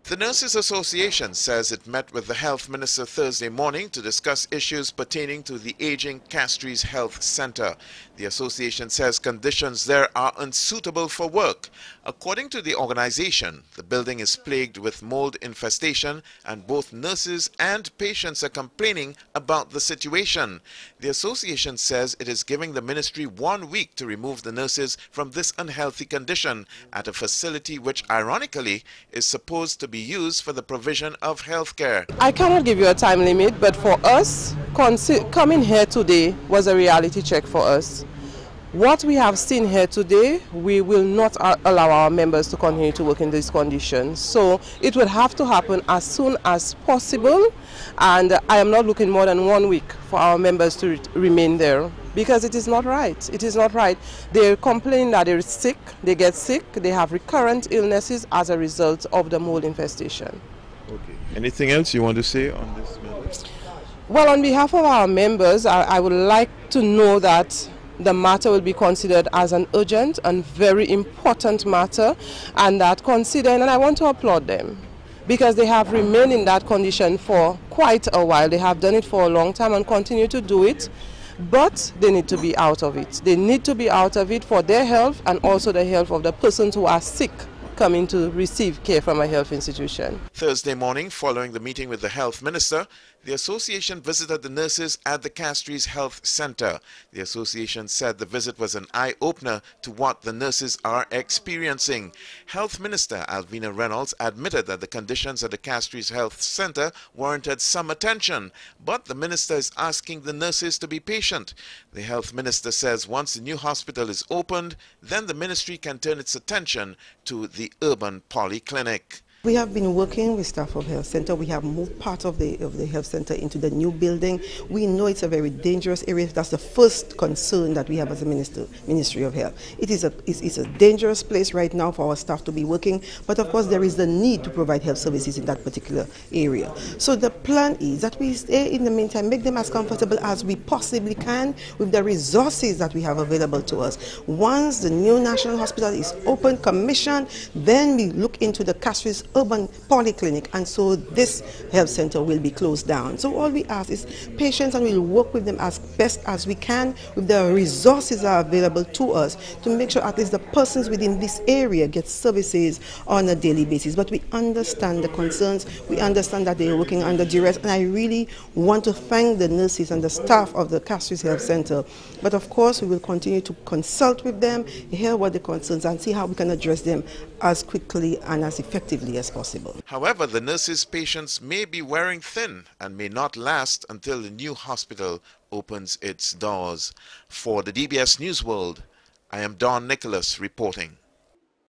The Nurses Association says it met with the Health Minister Thursday morning to discuss issues pertaining to the aging Castries Health Centre. The association says conditions there are unsuitable for work. According to the organization, the building is plagued with mold infestation and both nurses and patients are complaining about the situation. The association says it is giving the ministry 1 week to remove the nurses from this unhealthy condition at a facility which ironically is supposed to be used for the provision of health care. I cannot give you a time limit, but for us, coming here today was a reality check for us. What we have seen here today, we will not allow our members to continue to work in these conditions. So it will have to happen as soon as possible, and I am not looking more than 1 week for our members to remain there, because it is not right. It is not right. They complain that they're sick, they get sick, they have recurrent illnesses as a result of the mold infestation. Okay. Anything else you want to say on this matter? Well, on behalf of our members, I would like to know that the matter will be considered as an urgent and very important matter, and that considering, and I want to applaud them, because they have remained in that condition for quite a while. They have done it for a long time and continue to do it, but they need to be out of it. They need to be out of it for their health and also the health of the persons who are sick coming to receive care from a health institution. Thursday morning, following the meeting with the health minister, the association visited the nurses at the Castries Health Centre. The association said the visit was an eye-opener to what the nurses are experiencing. Health Minister Alvina Reynolds admitted that the conditions at the Castries Health Centre warranted some attention, but the minister is asking the nurses to be patient. The health minister says once the new hospital is opened, then the ministry can turn its attention to the urban polyclinic. We have been working with staff of Health Centre. We have moved part of the Health Centre into the new building. We know it's a very dangerous area. That's the first concern that we have as a Ministry of Health. It's a dangerous place right now for our staff to be working, but of course there is the need to provide health services in that particular area. So the plan is that we stay in the meantime, make them as comfortable as we possibly can with the resources that we have available to us. Once the new National Hospital is open, commissioned, then we look into the Castries urban polyclinic, and so this health center will be closed down. So all we ask is patience, and we'll work with them as best as we can with the resources that are available to us to make sure at least the persons within this area get services on a daily basis. But we understand the concerns, we understand that they are working under duress, and I really want to thank the nurses and the staff of the Castries Health Centre. But of course we will continue to consult with them, hear what the concerns, and see how we can address them as quickly and as effectively as possible. However, the nurses' patients may be wearing thin and may not last until the new hospital opens its doors. For the DBS News World, I am Don Nicholas reporting.